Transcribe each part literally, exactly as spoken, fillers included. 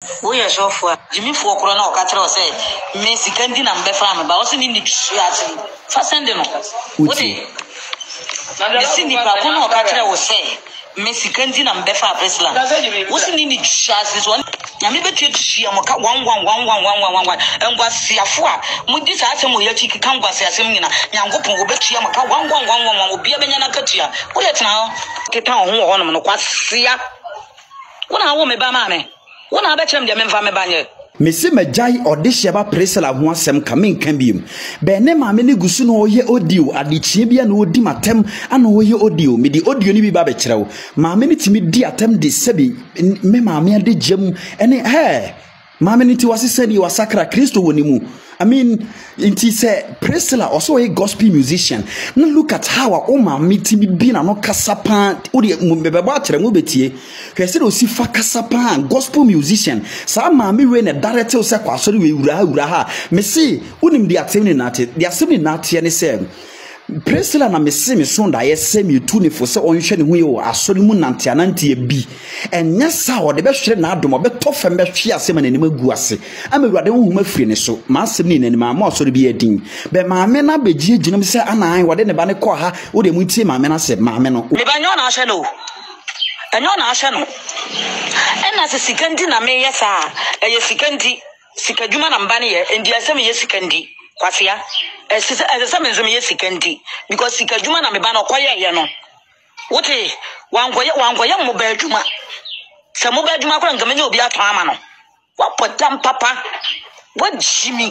We are so for Jimmy for Corona or Catro say, Messi Candy and Befam, but also in the Fassendino. What is the Cindy Pacuno Catro will say, Messi Candy and Befa Presla. Wasn't in the chassis one. I never did see a mocha one one one one one one one and was Siafua. Mudis Atom will take Canvas as Semina, Yangopo will bet Yamaka one one one one will be a banana katia. What now? Get down one on what Sia. One hour me bamame. One I bet him the men from a banner. Messi Majai or this Shaba Presela wants some coming can be. Bene Mamini Gusuno ye audio at the Chibia no dimatem and no ye audio, me the audio ni babechero. Mamini timi di atem de sebi, me mamia de gem, and eh, Mamini to was said you are sacra Christo wonimu. I mean, it is a Presela also a gospel musician. Now look at how our Oma meeting be been a no casapan, Udi Mubebatre Mubetie, who said, Osifa casapan, gospel musician. Some mammy ran a director of Sakwa, sorry, Uraha, Messi, Unim the attending at it, the assembly not any same. Presela na mesemi sonda yesem yetuni fo se onhwe ne hu ye o asori mu nante anante e bi enya sa o de be hwere na adom be tofem be hwe asem na nim agu ase amewade hu ma firi ne so ma asem ni nanim ma asori bi edin be maame na begie ginam se anan wade ne ba ne ko ha wo de mu tie maame na se maame no me ba nyo na ahwe no enyo na ahwe no ena se sikandi na me yesa eye sikandi sikadwuma na mbane ye endi asem ye sikandi kwafia esese esese menzem ye sikandi because sikadwuma na me ba no koye ye no wote wangoye wangoye mo ba adwuma se mo ba adwuma kora ngamenye obi ato ama no wapotam papa wajimi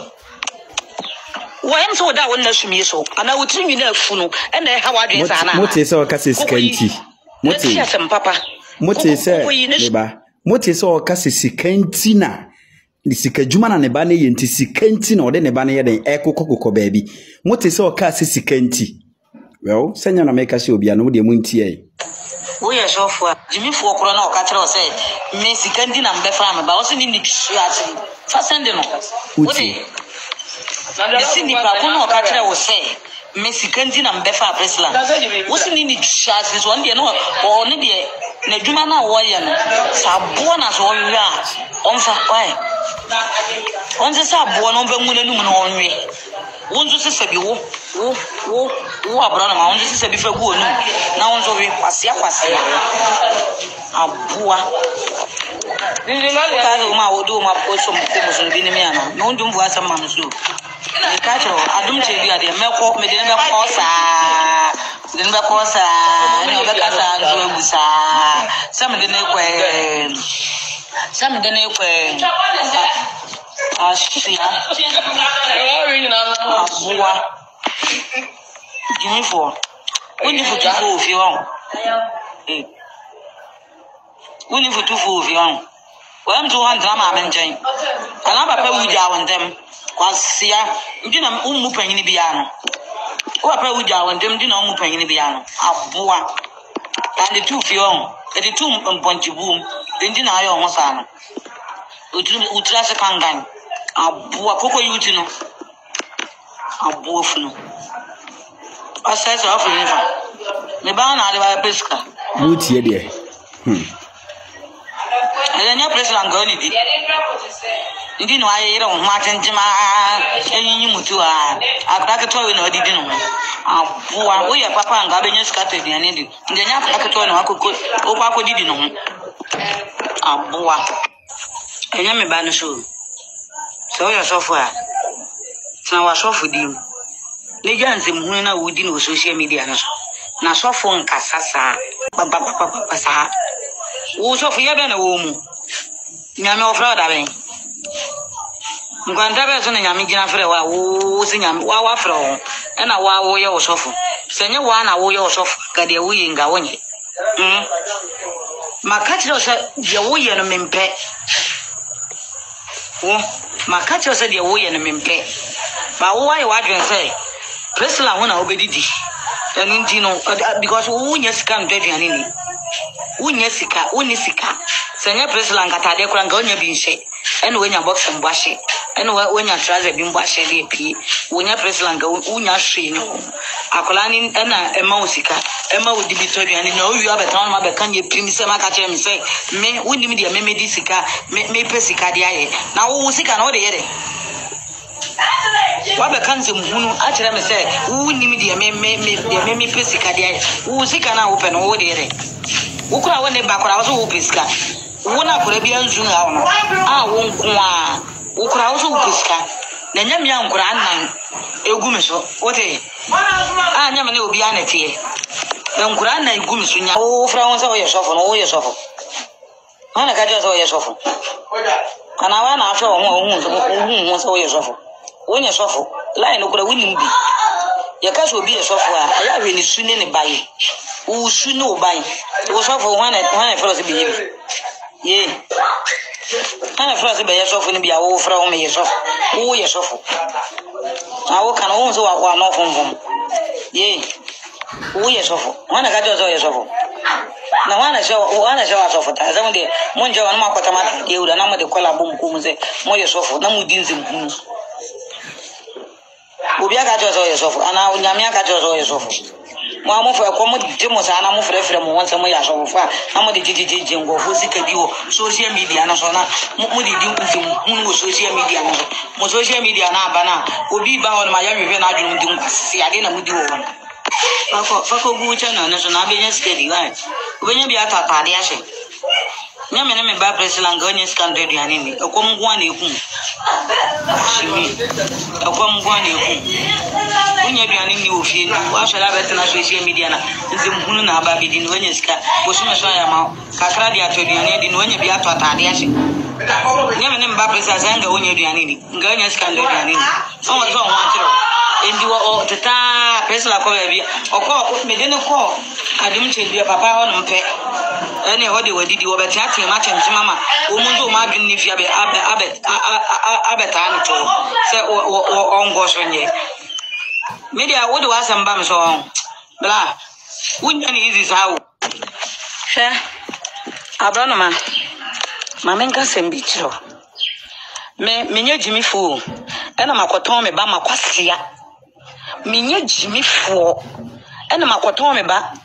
wayem so da wonna sumi so ana wotiri na afu no ena e ha wadwen sa na mote se o kase sikanti mote yesem papa mote se me ba mote se o kase sikanti na the sikajuma na ne ba ne yenti sikanti na ode ne ba ne yeden ekokokoko baabi mote se o ka se sikanti well senya na meka se obi ana wo de mu ntie we are so for Jimmy for Corona or Catro say me sikanti na mbefa me ba wo se ni ni tuase fasende no what is the Cindy Pacuno or Catro will say Messi Candy and Befa Presla. Wasn't in the chassis one day no or maybe na dwuma na wo ye no sabo na so wi a onfa why onse sabo no be mu nanum no onwe wonzo sese bi wo wo wo wo abra na ma wonzo sese bi fa gu onu na wonzo wi kwase kwase abua ni ni la ka do ma wo do ma ko so mo ko so bi ni mi ana no ndum bu asam ma no so ni ka tro adum che bi ade meko me de ne be ko sa de ne be ko sa ni o be ka sa nzo egusa sam de ne kwe sam de ne kwe ashia abua Jimmy for when you for two for if you want eh when you for two for if you want when to one drama menjen kana papa wuja wondem kwasia ndina umu panyini bia no o papa wuja wondem ndina umu panyini bia no abua and the two for you the two mponchi boom ndina ayo ho sa no utru utra se kangan abua koko yuti no abua fu no asese afu ni fa me ba na ale ba peska mutie de hmm ele nya president ngoni di ndi no aye yire ho atenjima enyi mutu a akaka to we na odidi no abua wo ye papa nga benye skata diane di ndi nya akaka to na akoko o kwa kodidi no abua enya me ba no so so ya sofu a na wa sofu di ne janze mu na wudi no social media no na sofu nkasasa papa papa papa sa wo sofu ye be na wo mu nyame ofra da ben ngwanda be so na nyame gina frɛ wa wo se nyame wa wa frɛ wo e na wa wo ye wo sofu senye wa na wo ye wo sofu ka de wo ye nga wonye mm makatiro se de wo ye no mempe wo makatiro se de wo ye no mempe ba wo wa ye wa dwen se Presla ho na obedidi enu ndi no because wo nya sika ndwaduane ni wo nya sika wo ni sika senye Presla ngata de kura nga onya bi nhye ene wo nya box mbahye eno when you try the bimbo shede pie wonya president ga wonya hwe ni ho akola ni na ema osika ema odi bitoduane na owi abetan ma be kan ye pim se maka kire mi se me woni mi de me me di sika me me pe sika de aye na wo sika na wo de ye de wa be kan ze muhunu a kire mi se woni mi de me me me de me me pe sika de aye wo sika na wo pe no wo de ye de wo kura wo ne ba kura wo so wo pe sika wo na kura bi anzu ha no a wo nko a wo kura wo so wo pe sika na nyame ya nkura anan egu mi so wote ah nyame ne obi anete na nkura anan egu mi so nya o fra won se wo yesofo no wo yesofo ana ka je so wo yesofo kana wa na afọ won ohun so ohun won se wo yesofo wo yesofo lai no kura wini mbi ye ka so obi yesofo a aya hwe ni sune ne baye wo sune o baye wo sofo wan na wan na fro se bi ye ana fro se be yesofo ni bia wo fra wo me yesofo wo yesofo awo kana wo so wa kwa no fonfon ye wo yesofo wana ka jo so yesofo na wana sho wana sho asofo ta zamu de monje wana makota mata de ura na mo de kola bom ko mu se mo yesofo na mu dinze mu obi aka jo so yesofo ana onyame aka jo so yesofo mo amofo ko mo de mo sa na mo frefre mo won se mo yasofo fa na mo de jijiji ngofo sika bi wo social media na so na mo de di nzum hu social media na so mo social media na aba na obi ba won ma ya hwehwe na adwum di nkwasi ade na mo di wo fako fako gu channel na so na be steady right obenya bi atata de ahye nyame ne me ba president ga onye scandal de ani ni ekom gwa na eku shimi ekom gwa na eku onye bi ani ni ofie ni wa hwela bete na social media na nzem hunu na aba bi di no onye ska bo so me so ya ma kakra de atodua di no onye bi atata de ahye nyame ne me ba president ga onye de ani ni ga onye scandal de ani ni so wa so wa atiro endi wo tata president ko bi okọ me de ne ko adum chedua papa ho no mpe ene ho de wadidi wo beti ati ma chenji mama o munzo ma dun ni fia be abe abe abe ta ni to se o ongo so nye media wo de wasam ba me so bla unya ni izi sawo she abrano ma ma menka sembi chiro me menye jimi fu ena makoton me ba makwasia menye jimi fu ena makoton me ba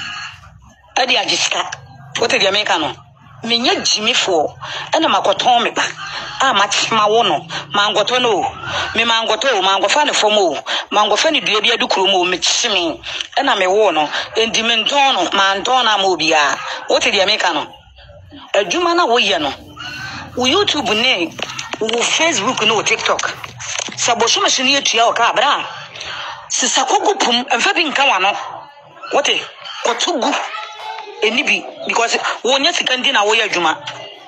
adi ajiska wote dia meka no menya jimifo ena makoton me ba a machima wo no mangoto no me mangoto mangofa ne fomo mangofa ne dua bia dukuro mo me chimi ena me wo no endi me ndon no mandon na mo bia wote dia meka no adwuma na wo ye no wo YouTube ne wo Facebook no TikTok saboso machine yetua o ka bra sisakogu pum emfa bi nka wa no wote kotugu enibi because wonya sikandi na wo ye adwuma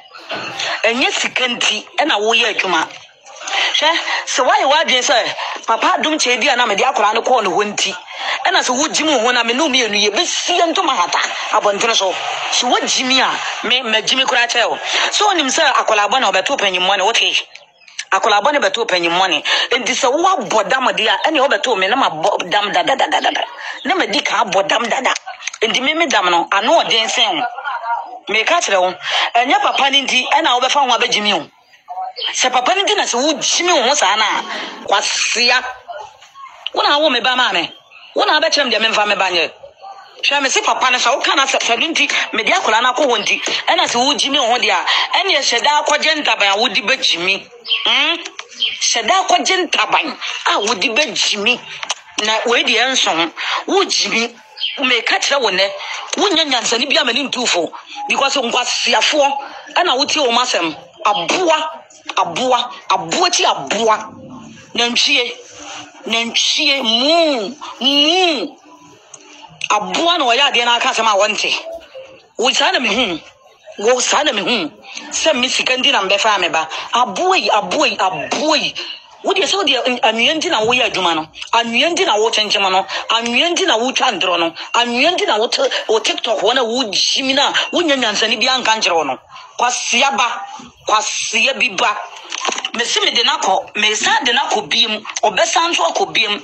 enye sikandi na wo ye adwuma hwe se why wadwen say papa dum chedi na me de akora ne ko ne honti ena se wo jimu ho na me no mienu ye besie ntoma hata abontene so se wo jimi a me me jimi kura che o so onim say akola abo na obeto panyin mo ne wote akola abo ne beto panyin mo ne enti se wo abodam de a ene obeto me na ma dam dada dada dada na me di ka abodam dada enti me me dam no ano odin sen me ka kire wo enya papa ni ndi ena wo befa ho abagimi o se papa ni ndi na se wo jimi ho sa na kwasia wona wo me ba ma me wona abechem de me mfa me banye hwa me se papa ne so wo kana se ndi me di akola na ko ho ndi ena se wo jimi ho de a ene ye hyeda akwaje ntaban wo di bagimi hm hyeda akwaje ntaban a wo di bagimi na we di enso wo jimi me ka kire wo ne wonya nyansa ni bia mani ntufo because nkwasiafo ana wotie wo masem aboa aboa aboa ti aboa nantwie nantwie mu mu aboa no ya de na aka sema wonte wo sana me hu wo sana me hu se mi sikandi na mbefa me ba aboa yi aboa yi aboa yi wodi se wodi anwuyendi na wo ya adwuma no anwuyendi na wo chenchema no anwuyendi na wo twa ndro no anwuyendi na wo wo TikTok wona wo jimi na wo nyanyansa ni bia nka nkere wo no kwasia ba kwasia biba mesi me de nako me sa de nako biem obesa nso akobiem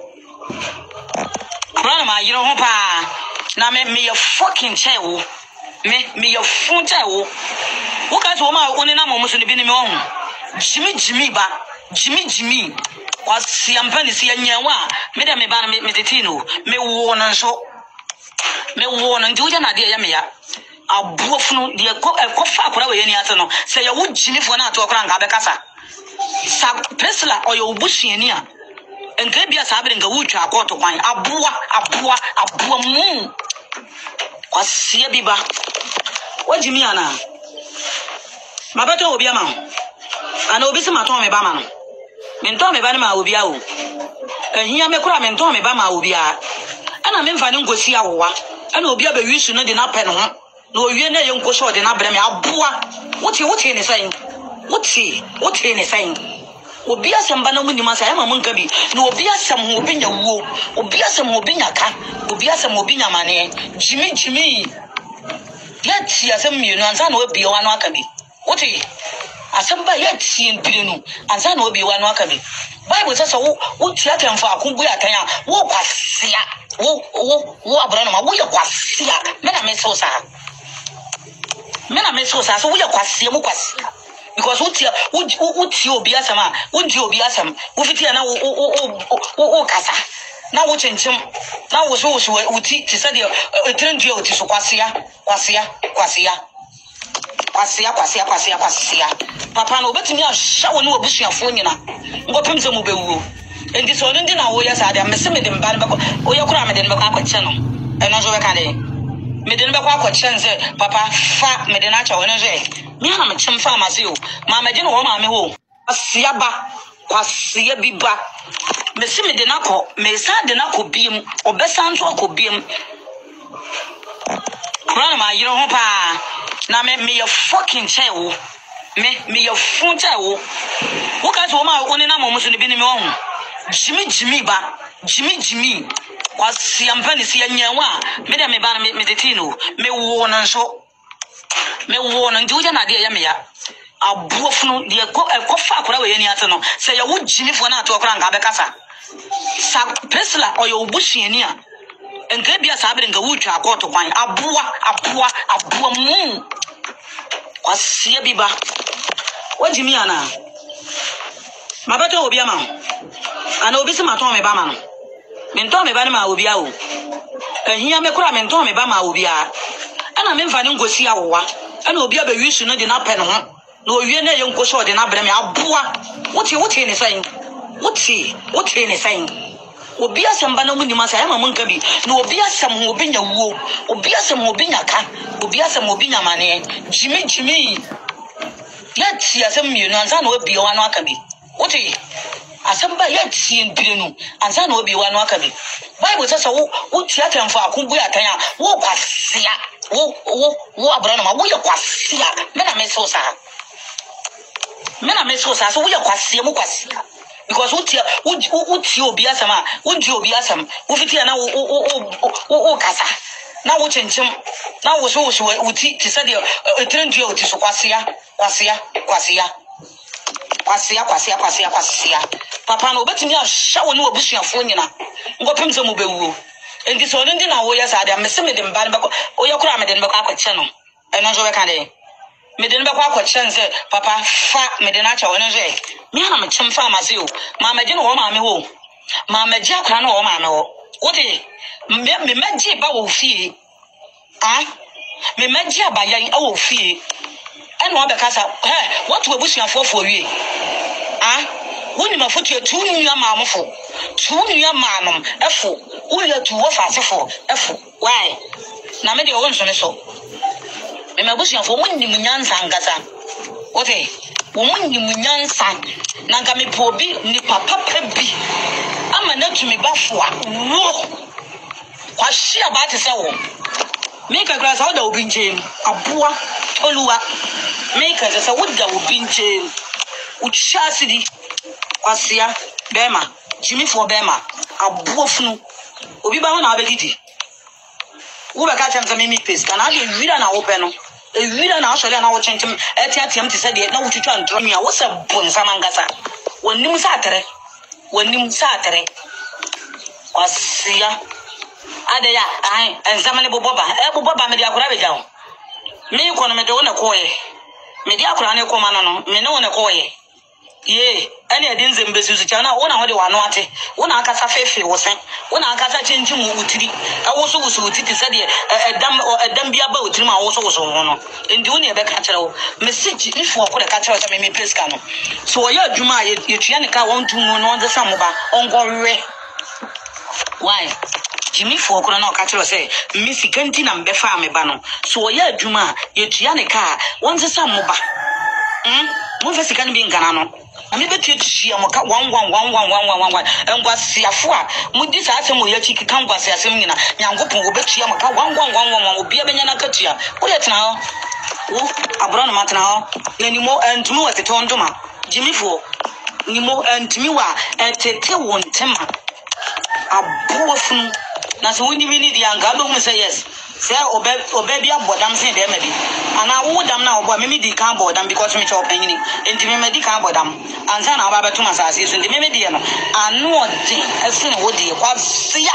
brana ma yiro ho pa na me me fucking chair wo me me your phone chair wo wo ka so ma oni na mo so ni bi ni me wo jimi jimi ba Jimmy Jimmy was Siampani Sianyawa, Madame Ban Meditino, me warn and so me warn and do na dear Yamia. A buffalo, dear coffee for any other. Say a wood Jimmy for not to a grand Abacasa. Sab Pesla or your bushy near. And Gabia Sabin Gawucha, I got to wine. A bua, a bua, a bua moon. Was Siabiba. What do you mean, Anna? My battle will be a man. I know Bissima told me Bama. Mentome Banima will be out. And here me cry Mentome Bama will be out. And I'm in Vanin Gosia, and will be able to use no dinner pen. No, you know, you go short in Abraham. Abua. What you what he is saying? What's he? What he is saying? Will be a some banana when you must have a monkey. No, be a some who be your woo, or be a some who be a cat, will be a some who be a money. Jimmy, Jimmy. Yet see a some you know, and son will be one wakabi. What he? Asamba yet seeing Pinu, and son will be one wakabi. Bible says, what theatre and for a kumbu ataya, walk was sia, walk, walk, walk, Branama, we are quasia, Mena Mesosa. Mena Mesosa, so we are quasia, Muquasia. Because what you would you be as a man, would you be as a would it now oh Casa? Now what in some now was also would teach to study a turn to Quasia, Quasia, Quasia. Quasia, Quasia, Quasia, Quasia. Papa, no, but me a shower no bush of Funina. What comes a mobile? And this one didn't know yes, I am missing them bad or your cram in the Macaco channel. And also a candy. Medin Baquaco chance, Papa, fat Medinacho energy. Me am a chum farmers you. Mamma didn't want my home. Quasiaba, Quasia biba. Messi Medinaco, Mesa Denaco beam, or Bessanto could beam. Grandma, you know, pa. Now me me your fucking child, me me your phone child. What kind of woman only now almost in the beginning on? Jimmy Jimmy ba, Jimmy Jimmy. Was Siampani Sianyawa, Madame Ban Meditino, me warn and so. Me warn and do ya nadia yamia. A buffalo, dear coffee for any other. Say a wood Jimmy for not to a grand Abacasa. Sab Pesla or your bushy near. And Gabia Sabin Gawucha, I got to wine. A bua, a bua, a bua moon. Was Siabiba. What do you mean, Anna? My battle will be a man. I know Bissima told me Bama. Mentome Banima will be out. And here me cry Mentome Bama will be out. And I'm in Vanin Gosia, and will be able to use no dinner pen. No, you know, you go short in Abraham. A bua. What you what he is saying? What's he? What he is saying? Will be a some banana when you must have a monkey. No, be a some who be your woo, or be a some who be a cat, will be a some who be a money. Jimmy, Jimmy. Let's see a some you know, and son will be one wakabi. What he? As somebody yet seeing Pinu, and son will be one wakabi. Bible says, what theatre and for a kumbu ataya, walk was sia, walk, walk, walk, Branama, we are quasia, Mena Mesosa. Mena Mesosa, so we are quasia, Muquasia. Because what you would you be as a man, would you be as a man, would it now oh Casa? Now what in some now was also would teach to study a turn to Quasia, Quasia, Quasia, Quasia, Quasia, Quasia, Quasia. Papa, no, but me a shower no bush of Funina. Go come to Mobile. And this one didn't know yes, I am missing them bad or your cram in the channel. And also a candy. Medin Baquaco chance, Papa, fat Medinacho energy. Me am a chum farmers you. Mamma didn't want mammy who. Mamma Jack ran or mamma. What is me magic bow fee? Ah? Me magic by young old fee. And what because what we're wishing for for you? Ah? When you put your two new mamma for two new mamma, a fool, who you to what fast for a fool. Why? Now, maybe your own so. Me bushing for when you munyansa ngasa. Ote, woman you munyansa. Nanga me pobi ni papa pebi. Ama na tumi bafwa. Wo. Kwa shia ba te se wo. Make a grass how da obinche. Abua toluwa. Make a se wo da obinche. Ucha sidi. Kwasia bema. Jimmy for bema. Abua funu. Obi ba ho na abegidi. Wo be ka chamza mimi paste. Na ade wira na open no. A reader now shall now change him at him to say, no, to try and draw me. I was a bonsamangasa. When you Saturday, when you Saturday, was see ya. Adaya, I and Zamani Boba, Ebo Boba Media Gravidown. Me, Conome, don't a coy. Media Crane Comano, me no one a coy. Ye, any adins in Bessus China, one of the one water, one Akasa Fefe was sent, one Akasa change him with tea. I also was with it, said a dam or a dambia boat, Trim also was on one. And doing a catcher, message if for a catcher of me pescano. So, your Juma, you Chianica want to know the Samoba, on Gore. Why? Jimmy for Corona catcher say, Missy Cantin and Befa me bano. So, your Juma, you Chianica, wants a Samoba. Hm? Move can be in Ganano. I mean, bet you see a mocha one one one one one one one one and was see a four. Mudis Assam will chicken come was a seminar. Yangopo will bet you a mocha one one one one one will be a banana cutia. Put it now. A brown matana. Any more and to move at the Tondoma. Jimmy for Nimo and Miwa and Tete won Tema. A boafun. That's when you need the young Gabo say yes. Say, or baby, but I'm saying there maybe. And I would them now, but maybe the cardboard them because me chop penny. And the maybe cardboard them. And then I'll have two massages in the maybe. I know a thing as soon as would you was see.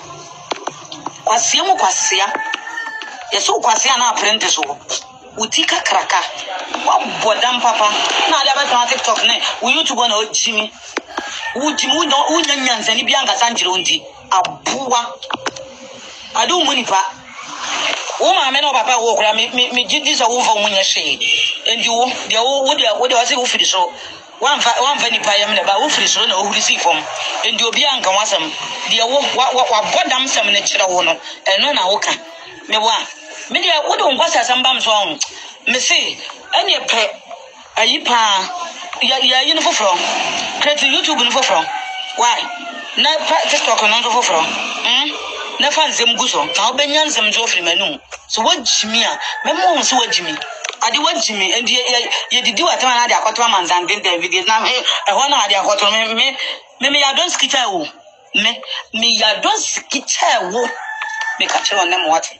Was see more quasia. Yes, so quasia now apprentice. Utika cracka. What bodam papa? Now they have a TikTok name. We you to go no Jimmy. Would you know Unyans and Ibianga Sanjirundi? A boa. I don't money pa. Oh, my men of Papa walk, me, me, did this over when you say, and you, the old, what do I say, who for so? One, one penny pie, I'm about who for so, who receive from, and you be uncle was some, the old, what, what, what, what, damn some nature owner, and no, now, okay. Me one, maybe I wouldn't watch some bums wrong. Me say, any pet, a yipa, ya, uniform from, create YouTube uniform from. Why? No TikTok and not from, hm? Never them guso. Now Benyan some Joffrey menu. So what Jimmy? My mom so what Jimmy. I do what Jimmy and ye did do at one of the Aquatamans and did the video. Now I want to have the me me me I don't skitch me me I don't skitch me catch on them what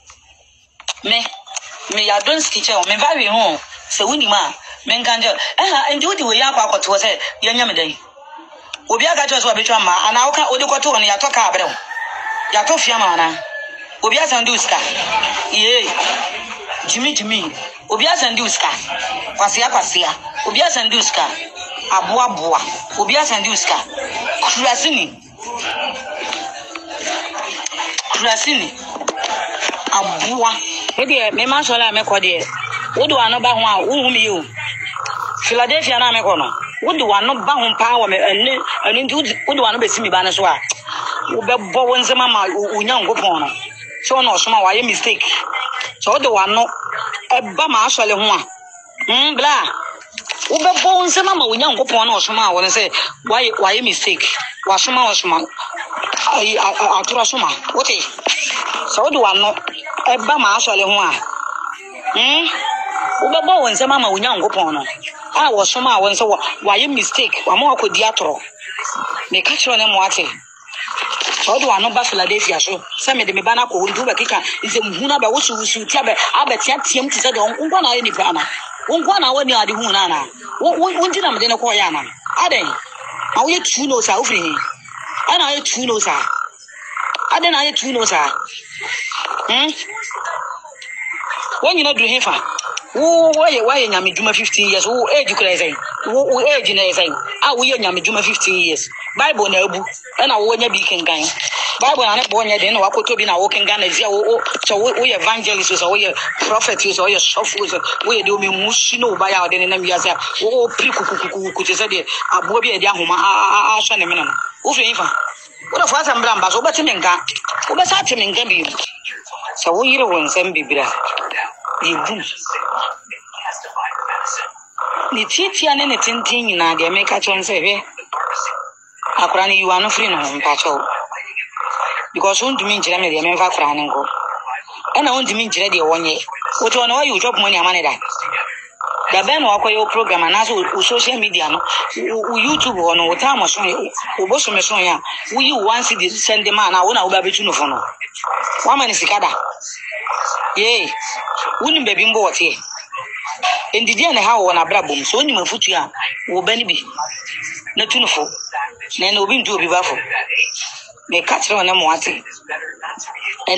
me me I don't skitch me very home. So when you man men can just and do the way I got to say Yanyamaday. Obia got us what between ma and I can't order to on your talk about. Yatofia mana. Obia sanduska. Ye. Jimmy Jimmy. Obia sanduska. Pasia pasia. Obia sanduska. Abua bua. Obia sanduska. Kurasini. Kurasini. Abua. Edi me ma so la me ko de. Wodo ano ba ho a wo mi yo. Philadelphia na me ko no. Wodo ano ba ho pa wa me ene ene ndi wodo ano be simi ba na so a. Ube bowen zema ma unya ngopon no so no so ma waye mistake so de wano eba ma asole ho a hm bla ube bowen zema ma unya ngopon no so ma won say waye waye mistake wa so ma so ma ai atura so ma wote so de wano eba ma asole ho a hm ube bowen zema ma unya ngopon no a wo so ma won say waye mistake wa ma akodi atoro me ka chiro ne mo ate. So do I know about Philadelphia? So some of the banana will do a kicker. Is a Huna by what you should tell me. I bet you Tim to say, don't go any planner. Won't go now when you are the Hunana. What did I then a Koyana? Are they? Are we two notes out of him? And I two notes are. I then I two notes are. Hmm? When you not do him for? Oh, why, why, Yami Juma fifteen years? Oh, age you could say. Oh, age in a saying. Ah, we Yami Juma fifteen years. Bible nebu, and I won't be king gang. Bible and a born yet, then I could be now walking gun as you so we evangelists or your prophets or your softwares. We do me mushino by our then and Yaza. Oh, people could say, I will be a young woman. I shall a minimum. What if I am Brambas or better than that? What was happening can be? So we don't send me bra. You boom. The teeth and anything in the make a chance of it. Akurani you are no free no mpacho because won't mean Jeremy the member for an go and I want to mean Jeremy one year what one why you drop money money that the ben walk your program and also social media no YouTube or no time or so we both me so ya we you want see the send the man I want to be no for no one man is kada yeah wouldn't be bimbo what here and the day how one abrabum so ni mafutu ya wo bani bi na tunufo na no bi ndu obi bafo me catch on am wate ene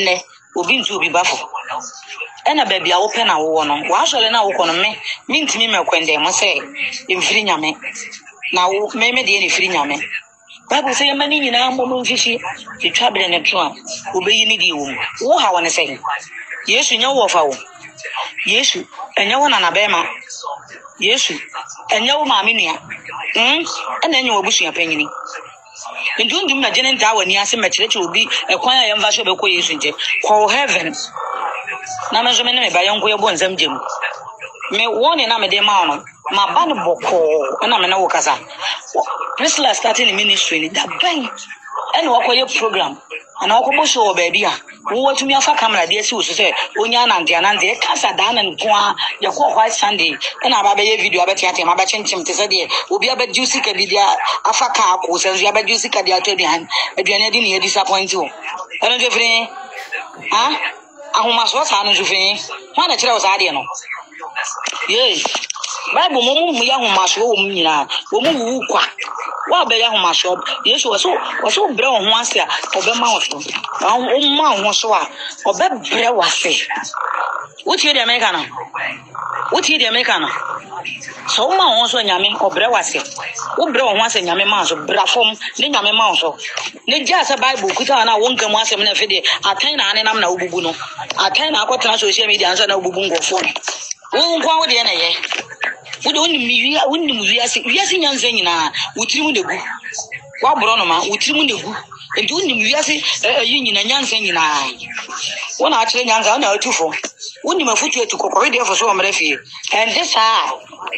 obi ntu obi bafo ena baby a wo pe na wo no wa sole na wo kono me mintimi mekwende mo se emfiri nyame na wo me me de ni firi nyame Bible say mani nyina mo no mfishi etwa bere ne to a obeyi ni di wo wo ha wona say Yesu nya wo fa wo Yesu enya wona na bema Yesu enya wo maame nua hm ena enya wo busu apanyini ndundum na jene nta wani ase mekireke obi ekwan ya yemva so be ko Yesu nje ko heaven na mezo me ne me ba yonko ye bo nzam gem me woni na me de ma ono ma ba ne boko na me na wo kasa Priscilla starting the ministry ni da ban ene wakoye program ana wakobo show baby a wo watumi afa camera de esi wo so se onya anante anante e kasa da na nko a ye ko White Sunday ena aba be video aba tiate ma ba chenchim te se de obi aba juicy ka bidia afa ka ko se nso aba juicy ka de aduan aduan de ne disappoint wo eno je firi ha ahoma so sa no je firi ho na kire wo sa de no ye Bible mo mu ya ahoma so wo mu nyina wo mu wu kwa wa be ya ahoma so Yesu wo so wo so bre wo ho ase a obema wo so o ma ho so a obe bre wase uti de America na uti de America na so ma ho so nyame obre wase wo bre wo ho ase nyame ma so bra fom ne nyame ma so ne ja se Bible kuta na wo nkamu ase me na fe de atan na ane nam na ububu no atan na akotena social media ansa na ububu ngofo wo nkwa wo de na ye wo de wonni mi wonni mu wiase wiase nyanza nyina wotiri mu degu wa bro no ma wotiri mu degu enti wonni mu wiase yi nyina nyanza nyina wona akire nyanza na atufo wonni mafutu etu kokoro de fo so o mrefie and this ah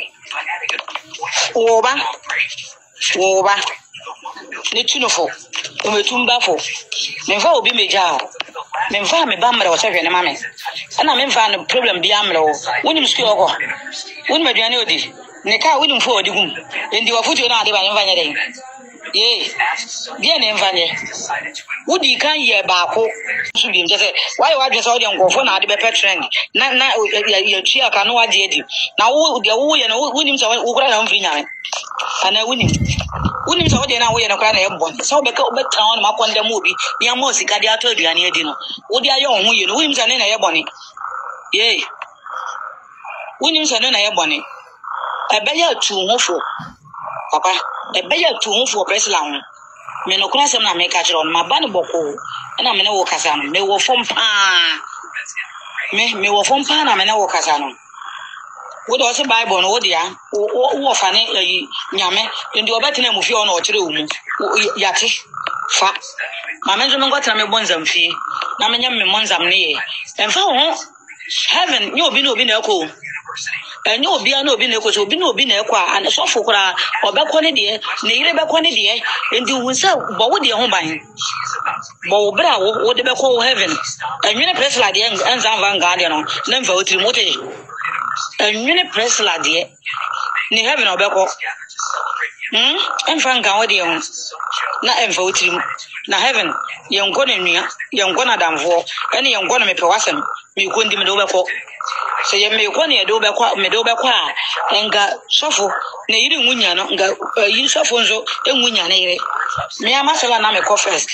oba oba ne tunofo o metumba fo memfa obi meja memfa me ba mra o sehwe ne mame ana memfa no problem bi amra o woni school oko woni maduane odi ne ka woni mfo odi gum endi wafutu na ade ba memfa nya den ye dia ne memfa nya wodi kan ye ba ko so bi mje why wa dwese odi ngofo na ade be trend na na ya tui aka no ade edi na wo de wo ye no woni mse wo kura na mfi nya ana woni woni mse odi na wo ye no kura na ye bon so be ka be tan on ma konda mu bi ni amo sika de ato aduane edi no wodi aye on ho ye no woni mse na ye boni ye woni mse na ye boni ebe ya tu hofo papa ebe ya tu hofo Priscilla ho me no kura sem na me ka kire on ma ba ne boko na me ne wo kasa no me wo fom pa me me wo fom pa na me ne wo kasa no wo do se Bible no wo dia wo fa ne nyame ndi obetena mu fie ono o kire wo mu yate fa ma me nzo me ngotena me bonzam fie na me nyam me monzam ne ye emfa ho heaven nyo obi na obi na eko enye obi na obi na eko so obi na obi na eko a so fokora obekọ ne de ne yire bekọ ne de ndi wunsa bo wo de ho ban bo wo bra wo wo de bekọ heaven enwene Priscilla de enza vanga de no na mfa otiri mote enwene Priscilla de ne heaven obekọ hm enfa nga wo de ho na emfa otiri na heaven yengo na nua yengo na damfo ene yengo na mepe wasem me ko ndi me do bekọ se ye me ko ne do bekọ me do bekọ a enga sofo na yiri nwunya no nga yi sofo nzo enwunya na yire me amasala na me ko first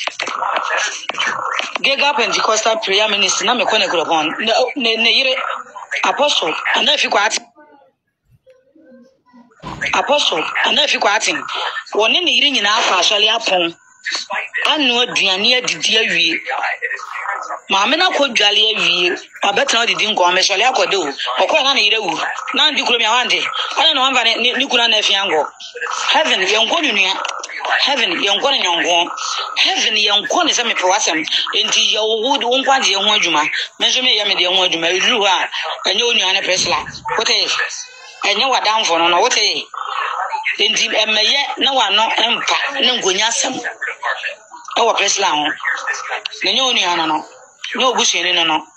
Gega Pentecostal prayer ministry na me ko ne grobon ne ne yire apostle ana fi kwa ati apostle ana fi kwa ati woni ne yire nyina afa asole apon anu aduane adidi awie maame na ko dwale awie abetena odidi nko amesole akode o okọ na na yire wu na ndi kuro mi awande ana no anva ne ni kuro na afi ango heaven yenko nunua heaven yenko ne nyongo heaven yenko ne se me pewasem enti ye wo wo nkwaje ho adwuma menso me ye me de ho adwuma iru ha enye onua ne Priscilla wote enye wadanfo no no wote enti emeye na wano empa ne ngonya sam e wo Priscilla ho ne nyo onua no no ne obusuani no no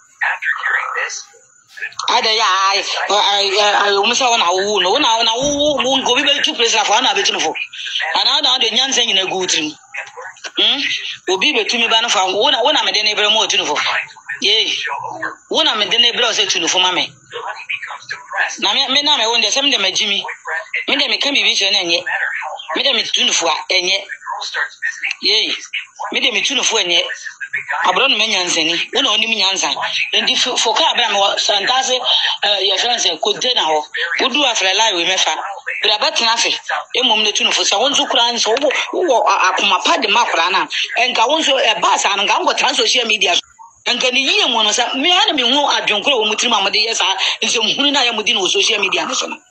ada ya ai ai umisa wana wu no na na wu ngo bi be tu Priscilla fo na be tu fo ana na de nyanza nyina gutrim hm obi be tu mi ba no fa wo na wo na me de ne bre mo tu fo ye wo na me de ne bre o se tu fo ma me na me me na me wonde sem de magimi me de me kan bi bi che na enye me de me tu fo a enye ye me de me tu fo enye abron me nyansani wo na oni me nyansa ndi fo ka abra me santase ya chance container ho wodu afre live we mefa bra batena fe emom ne tunu fo sa wonzo kura nso wo wo akoma pade makura na enka wonzo e basa an nga ngo trans social media enka ni yie mo no sa me ana me hu adwonkoro wo mutiri mamade yesa nso mhunu na ya mudi no social media no so na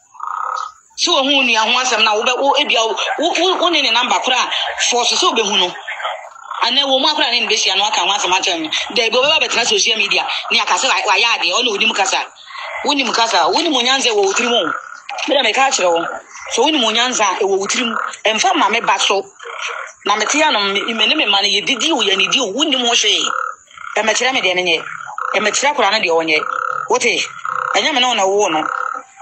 so hu ni aho asem na wo be wo ebia wo ne ne number kura force so be hu no ana wo ma kura ne be sia no aka ho asem acha me da be be betena social media ni akase wa ya de o no odi mukasa woni mukasa woni munyanze wo utiri mo me da me ka kire wo so woni munyanza e wo utiri mu emfa ma me ba so na me tia no me ne me ma ne yedidi wo ya ne di woni mo hwe e me kire me de ne nye e me kire kura na de wo nye wote anya me no na wo no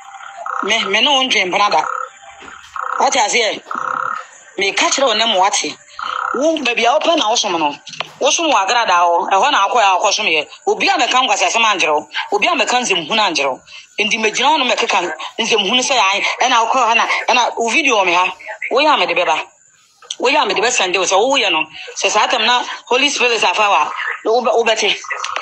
me me no ndwen brada wote azie me ka kire wo na mo wate wo baby a open na wo so no wo so wa grada o e ho na akoya akoso me obi a me kan kwase asem anjero obi a me kan zem hu na anjero ndi megina no me kekan nzem hu ne se yan e na akọ ha na e na o video me ha wo ya me de beba wo ya me de be sande so wo ye no se satam na Holy Spirit afawa wo bete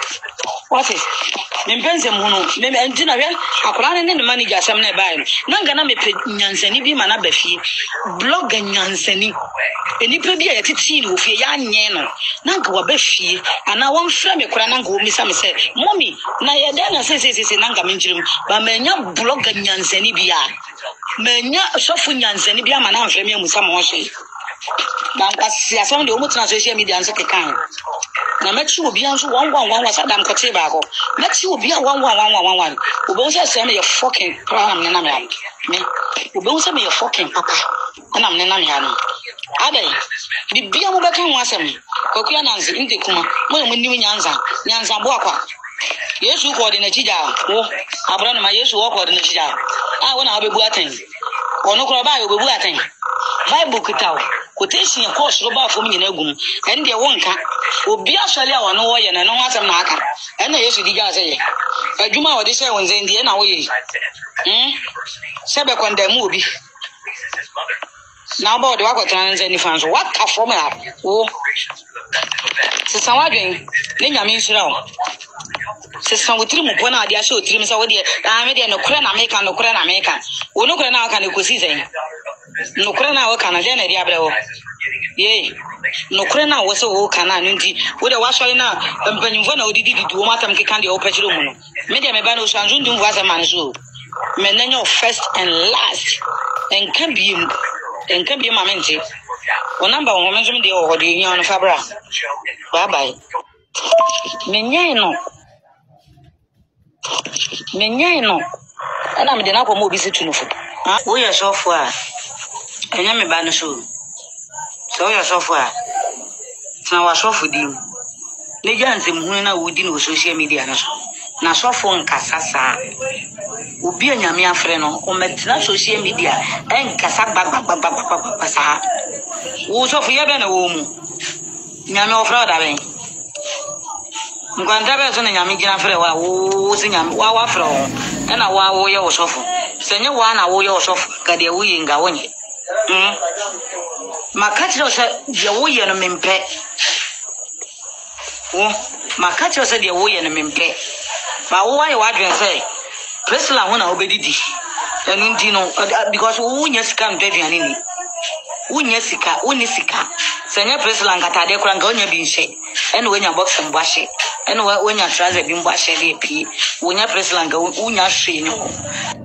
what is nimpenze muno me ndina we akora ne ne manager asem na e bai no nga na me pe nyansani bi ma na ba fie blog nyansani eni pe bi a yetiti ni ofie ya nye no na nga wa ba fie ana won fra me kora na nga o misa me se mommy na ye da na se se se na nga me njirim ba manya blog nyansani bi a manya sofu nyansani bi ama na mfra me musa mo hwe dan kasi asem de o mutina social media nso kekan na mechi obi anso one one one wasa dam kote ba ko mechi obi a one one one one one obo se se me your fucking program ne na me me obo se me your fucking papa ana me na me ha no adai di bia mo bekan ho asem kokua nanzi inde kuma mo mo nim nyanza nyanza bo akwa Yesu ko de na chija wo abra no ma Yesu wo ko de na chija ah wona obebu aten ono kro ba obebu aten Bible kitawo quotation e course ro ba fo mi nyina gum en de wonka obi asole a wono wo ye na no asem na aka en na Yesu diga ase ye adwuma wo de se wonze ndi na wo ye hm sebe condemn obi na ba de wa kwatana nze ni fanso what ka from her wo se sanwadwen ne nyame nsira wo se sanwotiri mu pona ade ase otiri msa wo de ah me de no kura na America no kura na America wo no kura na aka ne kosi zen no kura na wo kana de na dia brewo ye no kura na wo se wo kana no ndi wo de wasori na mpanyimfo na odidi didu wo matam ke kan de wo pechiro mu no me de me ba no sanzu ndu ngwa man so me nanyo first and last en kan bi en kan bi mamenti wo number wo menzo me de wo de yin on fabra bye bye me nyai no me nyai no ana me de na ko mo bi se tunufo ah wo ye sofo a enya me ba no so so ye sofo a na wa sofo di ne janze mhunu na wodi no social media na so na sofo nkasasa obi anyame afre no o metina social media enkasa gbagbagbagbagba sa wo sofo ye be na wo mu nyame ofra da ben ngwanda be so na nyame gina afre wa wo si nyame wa wa afre o na wa wo ye wo sofo senye wa na wo ye wo sofo ka de wo yi nga wonye mm makatiro se de wo ye no mempe wo makatiro se de wo ye no mempe ba wo wa ye wa dwen se presla ho na obedidi enu ndi no because wo nya sika ntwaduane ni wo nya sika wo ni sika senye presla ngata de kura nga onya bi nche ene wo nya box mbwahye ene wo nya trouser bi mbwahye de pi wo nya presla nga wo nya hwe ni ko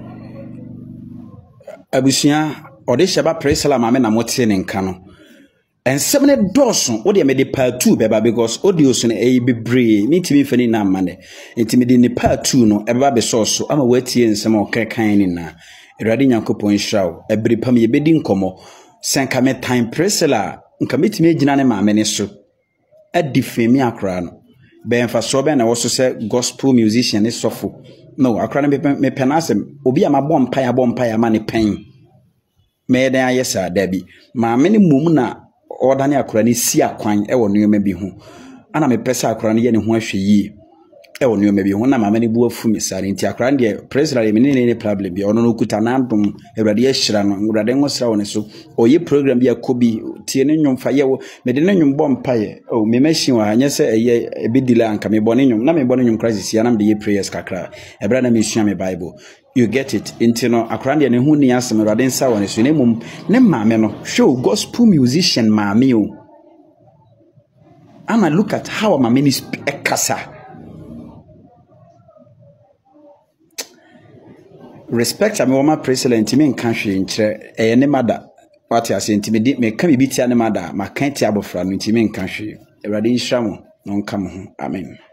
abusia ode sheba presla ma me na motie ne nka no ensem ne doso wo de me de part two beba because audio so ne e bebre ni timi fani na amane ntimi de ne part two no e beba be soso ama watie ensem o kekan ni na erade nyankopon hrawo ebere pam ye bedi nkomo senka me time presla nka metimi agina ne ma me ne so adifemi akra no be mfa so be na wo so se gospel musician ne sofo no akra ne me penasem obi ama bom pa ya bom pa ya ma ne pen me den ayesa dabi ma me ne mum na odane akra ne si akwan e wo no yema bi ho ana me pesa akra ne ye ne ho ahwe yi e wonu yo mebi ho na maame ne bu afu mi sare nti akra de president me ne ne problem bi ono no kuta na adom Awurade ahira no Awurade ngosra woni so oyi program bi akobi tie ne nwom fa ye wo me de ne nwom bɔ mpaye o me machine wa hanye se eye ebidila anka me bɔ ne nwom na me bɔ ne nwom crisis ya na me de ye prayers kakra ebra na me sua me bible you get it into no akra de ne hu ni asem Awurade nsa woni so ne mum ne maame no show gospel musician maame o and look at how my ministry ekasa respect am woman president me nka hwe nkyere eye ne mada what you say intimidy me ka bibi tia ne mada ma kan tia abofra no ntimi nka hwe Awurade nhira mo no nka mo ho amen.